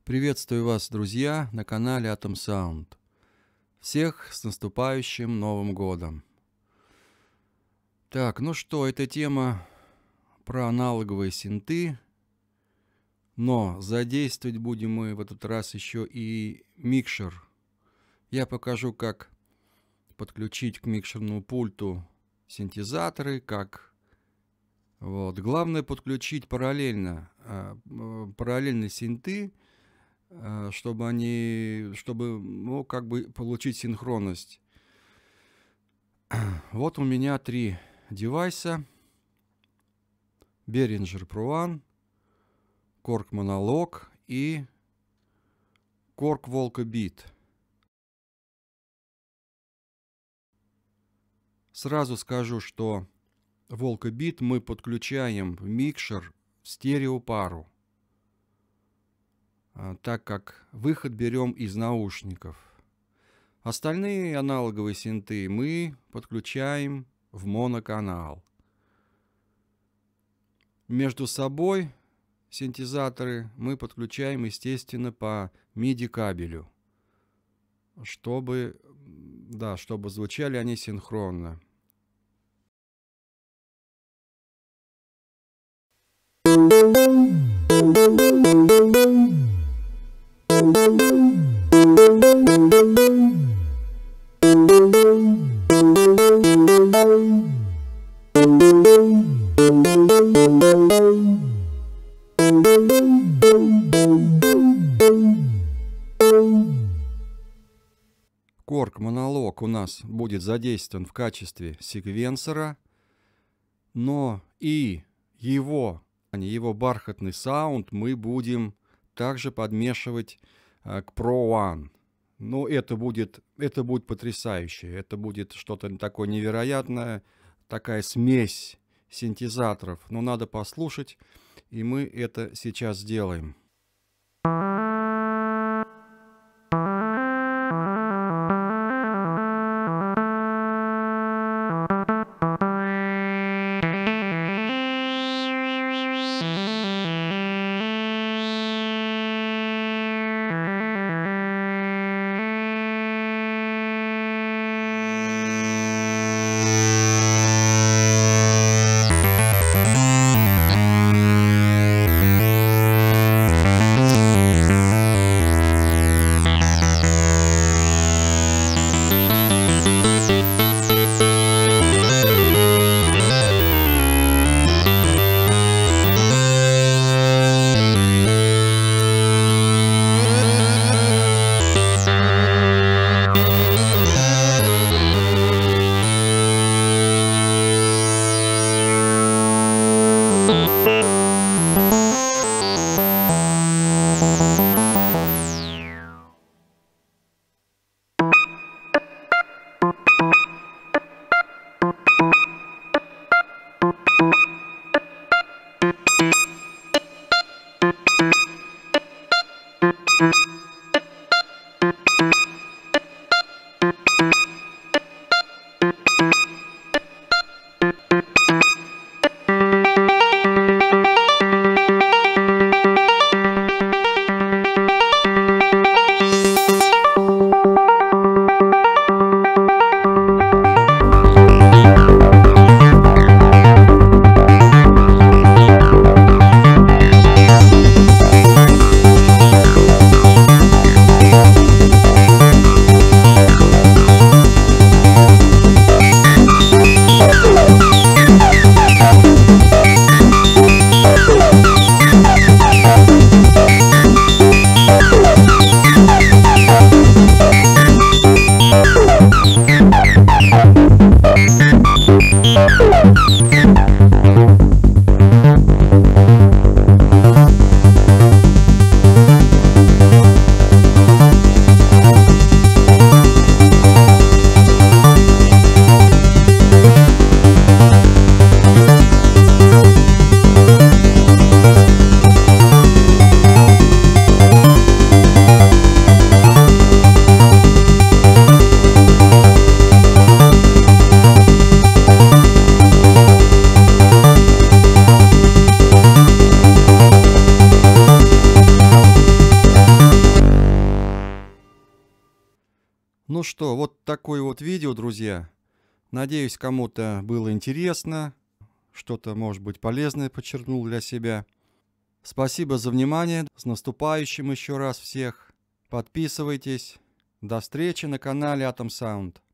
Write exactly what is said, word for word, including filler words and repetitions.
Приветствую вас, друзья, на канале Atom Sound. Всех с наступающим Новым годом! Так, ну что, эта тема про аналоговые синты, но задействовать будем мы в этот раз еще и микшер. Я покажу, как подключить к микшерному пульту синтезаторы, как... Вот. Главное подключить параллельно, параллельно синты, чтобы они, чтобы, ну, как бы получить синхронность. Вот у меня три девайса: Behringer Pro One, Korg Monologue и Korg Volca-Beat. Сразу скажу, что Volca-Beat мы подключаем в микшер в стереопару, так как выход берем из наушников. Остальные аналоговые синты мы подключаем в моноканал. Между собой синтезаторы мы подключаем, естественно, по миди кабелю, чтобы, да, чтобы звучали они синхронно. Korg Monologue у нас будет задействован в качестве секвенсора, но и его, его бархатный саунд мы будем также подмешивать к Pro One. Ну, это будет, это будет потрясающе. Это будет что-то такое невероятное, такая смесь синтезаторов. Но надо послушать, и мы это сейчас сделаем. Ну что, вот такое вот видео, друзья. Надеюсь, кому-то было интересно, что-то, может быть, полезное подчеркнул для себя. Спасибо за внимание. С наступающим еще раз всех. Подписывайтесь. До встречи на канале Atom Sound.